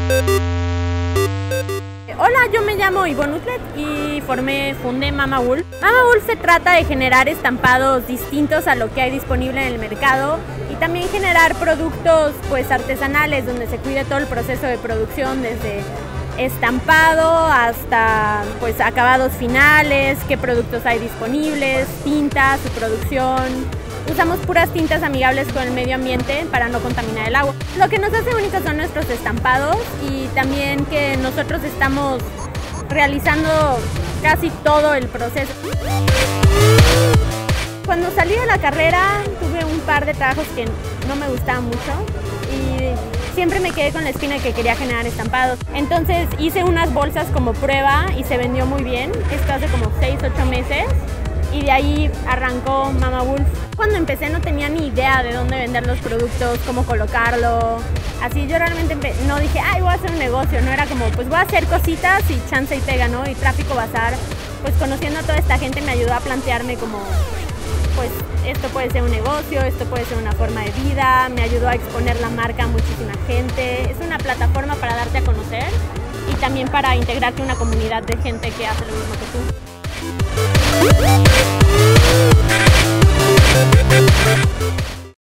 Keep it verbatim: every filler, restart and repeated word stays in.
Hola, yo me llamo Ivonne Utlet y formé, fundé Mama Wool. Mama Wool se trata de generar estampados distintos a lo que hay disponible en el mercado y también generar productos pues artesanales donde se cuide todo el proceso de producción desde estampado hasta pues acabados finales, qué productos hay disponibles, tintas, su producción. Usamos puras tintas amigables con el medio ambiente para no contaminar el agua. Lo que nos hace únicos son nuestros estampados y también que nosotros estamos realizando casi todo el proceso. Cuando salí de la carrera tuve un par de trabajos que no me gustaban mucho y siempre me quedé con la espina de que quería generar estampados. Entonces hice unas bolsas como prueba y se vendió muy bien. Esto hace como seis, ocho meses. Y de ahí arrancó Mama Wool. Cuando empecé no tenía ni idea de dónde vender los productos, cómo colocarlo. Así yo realmente no dije, ay, voy a hacer un negocio. No era como, pues voy a hacer cositas y chance y pega, ¿no? Y Tráfico Bazar, pues conociendo a toda esta gente me ayudó a plantearme como, pues esto puede ser un negocio, esto puede ser una forma de vida. Me ayudó a exponer la marca a muchísima gente. Es una plataforma para darte a conocer y también para integrarte a una comunidad de gente que hace lo mismo que tú.